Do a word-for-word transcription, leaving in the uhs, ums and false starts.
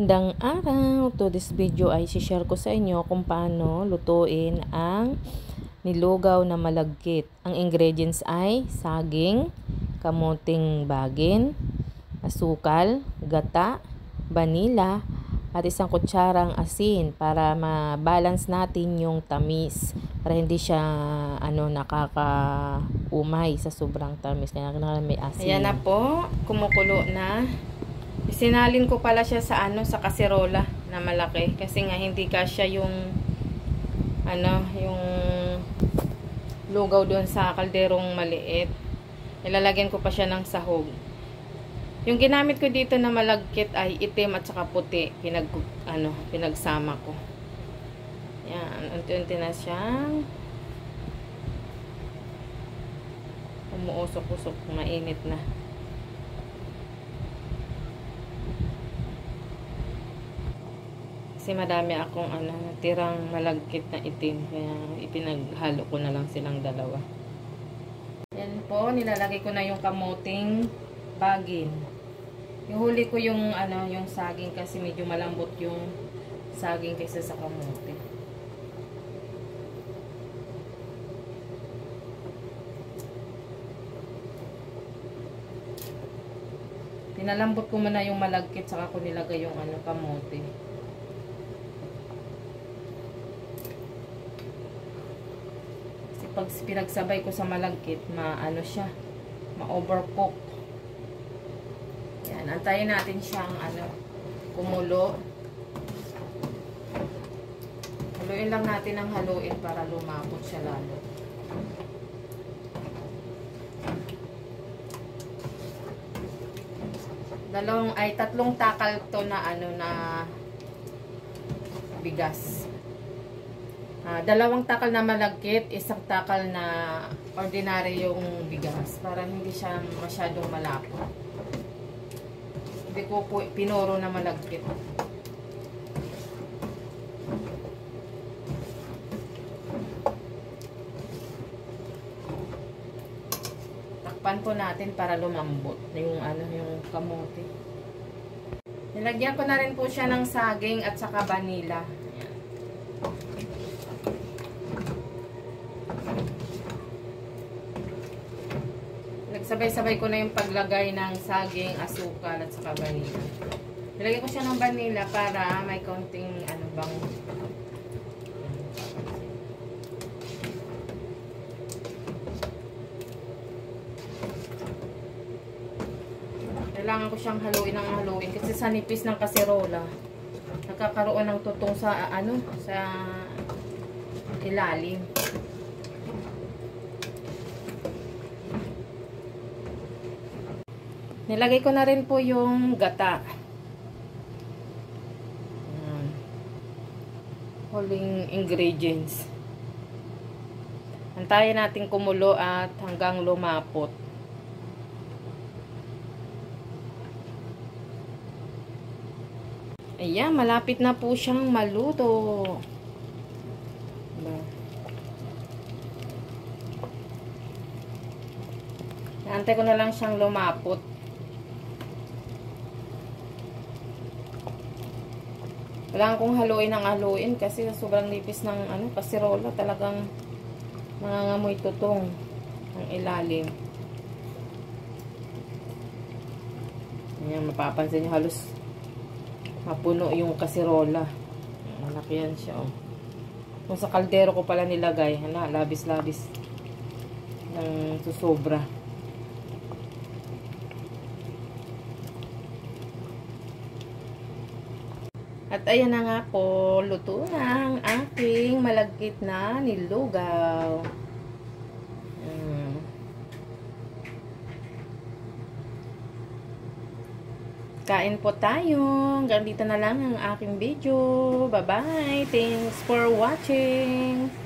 Magandang araw! To this video ay share ko sa inyo kung paano lutuin ang nilugaw na malagkit. Ang ingredients ay saging, kamuting bagin, asukal, gata, vanilla, at isang kutsarang asin para ma-balance natin yung tamis. Para hindi siya ano nakaka-umay sa sobrang tamis. Kaya may asin. Ayan na po, kumukulo na. Sinalin ko pala siya sa ano sa kaserola na malaki kasi nga hindi kasya yung ano yung lugaw doon sa kalderong maliit. Ilalagyan ko pa siya ng sahog. Yung ginamit ko dito na malagkit ay itim at saka puti. Pinag ano pinagsama ko. Yan, unti-unti na siyang umuusok-usok, mainit na. Kasi madami akong ano, tirang malagkit na itim. Kaya ipinaghalo ko na lang silang dalawa. Yan po, nilalagay ko na yung kamuting bagin. Yung huli ko yung ano, yung saging kasi medyo malambot yung saging kaysa sa kamote. Pinalambot ko muna yung malagkit saka ko nilagay yung ano, kamote. Pag pinagsabay ko sa malagkit, ma-ano siya, ma-overcook. Yan, antayin natin siyang ano, kumulo. Haluin lang natin ang haluin para lumapot siya lalo. Dalawang ay tatlong takal to na ano na bigas. Uh, dalawang takal na malagkit, isang takal na ordinary yung bigas para hindi siya masyadong malapot. Hindi ko po pinuro na malagkit. Takpan po natin para lumambot yung ano yung kamote. Nilagyan ko na rin po siya ng saging at saka vanilla. Nagsabay-sabay ko na yung paglagay ng saging, asukal at saka vanilla. Nilagay ko siya ng vanilla para may konting ano bang kailangan ko siyang haluin ng haluin kasi sa nipis ng kaserola nagkakaroon ng tutong sa ano sa ilalim. Nilagay ko na rin po yung gata. Ayan. Huling ingredients. Antayin natin kumulo at hanggang lumapot. Ayan, malapit na po siyang maluto. Antay ko na lang siyang lumapot. Kailangan kong haluin ng haluin kasi sobrang nipis ng ano, kaserola. Talagang nangangamoy tutong ang ilalim. Ayan, mapapansin nyo halos mapuno yung kaserola. Malaki yan siya. Oh. Kung sa kaldero ko pala nilagay, hala, labis-labis ng susobra. At ayan na nga po, luto na ang aking malagkit na nilugaw. Hmm. Kain po tayo. Hanggang dito na lang ang aking video. Bye-bye. Thanks for watching.